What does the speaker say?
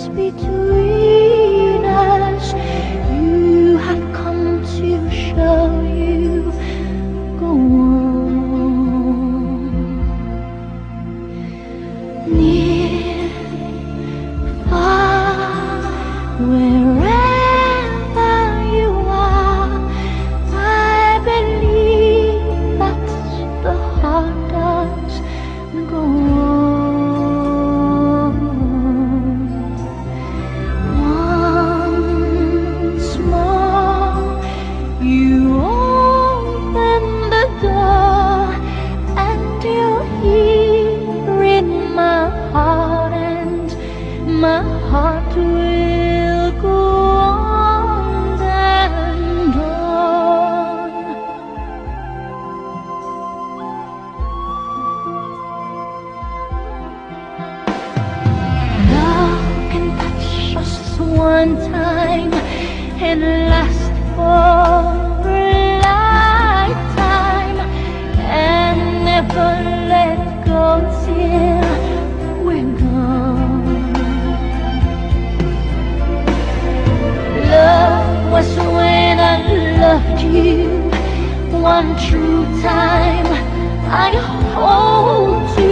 between us. You have come to show you go on. Near, far, wherever you are, I believe that the heart does go on. Once more you open the door, and you're here in my heart, and my heart will go on and on. Love can touch us one time and last for a lifetime, and never let go till we're gone. Love was when I loved you one true time. I hold you